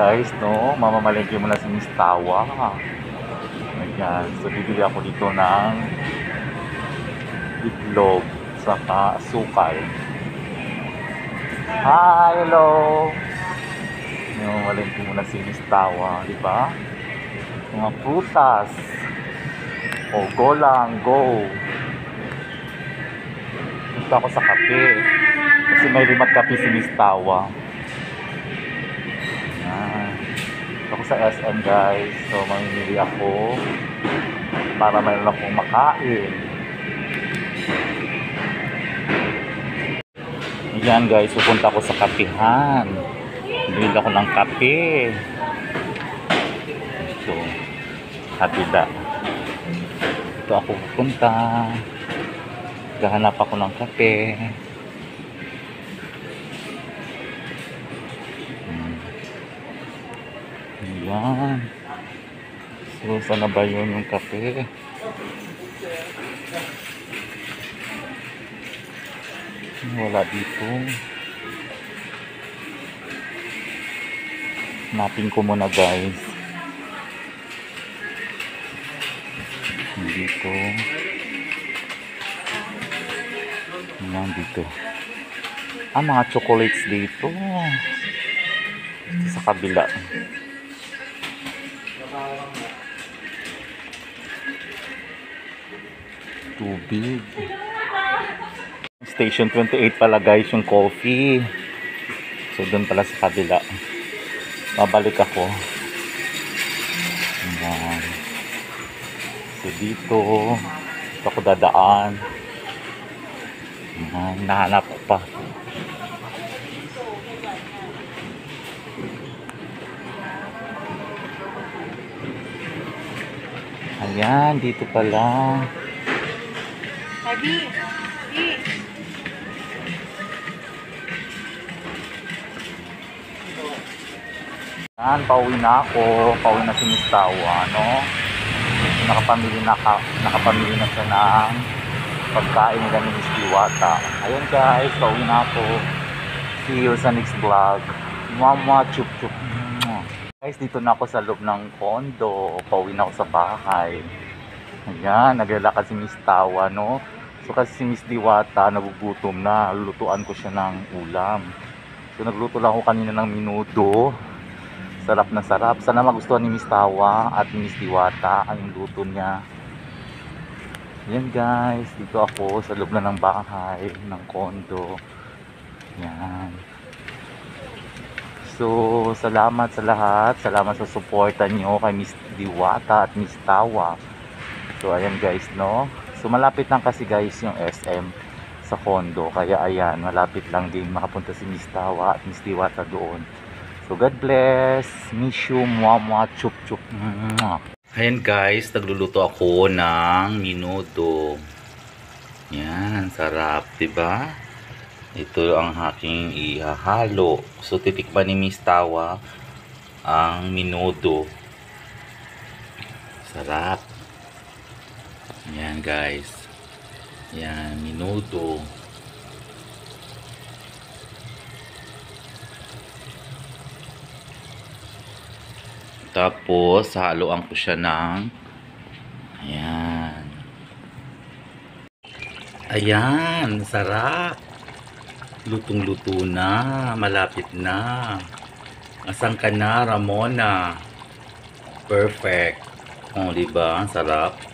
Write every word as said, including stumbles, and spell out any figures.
guys, no? Mamamalengke muna si Miss Tawa. Ayan. So, bibili ako dito ng itlog saka sukal. Hi, hello! Mamamalengke muna si Miss Tawa, di ba? Mga prutas. O, go lang, go! Dito ako sa kape. Kasi may limag kape si Miss Tawa. Ako sa S M guys, so mamimili ako para mayroon akong makain. Ayan guys, pupunta ako sa kapihan. Bili ako ng kape. So, hatida. Ito ako pupunta. Gahanap ako ng kape. Ayan. So, sana ba yun yung kape? Wala dito. Hanapin ko muna guys. Dito. Ayan dito. Ah, mga chocolates dito. Sa kabila. Tubig. Station twenty-eight pala guys yung coffee. So doon pala sa kabila. Babalik ako. Ayan. So dito dito ako dadaan. Ayan, nahanap ko pa. Ayan, dito pala. Abi, Abi. Ayan, pauwi na ako. Pauwi na si Miss Tawa, no? Nakapamili na, ka, nakapamili na siya ng pagkain nila ni Miss Diwata. Ayan guys, pauwi na ako. See you sa next vlog. Mama, chup chup. Guys, dito na ako sa loob ng condo. Pauwi na ako sa bahay. Ayan, naglalakad si Miss Tawa, no? So kasi si Miss Diwata nagugutom na. Lulutuan ko siya ng ulam. So nagluto lang ako kanina ng minudo. Sarap na sarap. Sana magustuhan ni Miss Tawa at ni Miss Diwata ang luto niya. Ayan guys, dito ako sa loob na ng bahay, ng condo. Ayan. So, salamat sa lahat. Salamat sa suporta nyo kay Miss Diwata at Miss Tawa. So, ayan guys, no? So, malapit lang kasi guys yung S M sa condo. Kaya ayan, malapit lang din makapunta si Miss Tawa at Miss Diwata doon. So, God bless. Miss you, mama, chup chup. Ayan guys, nagluluto ako ng minudo. Yan, sarap, diba? Ito ang aking ihahalo. So, titikman ni Miss Tawa ang minudo. Sarap. Yan guys. Yan, minudo. Tapos, haluan ko siya ng ayan. Ayan, sarap. Lutong-luto na, malapit na. Asan ka na, Ramona? Perfect. Oh, di ba? Sarap.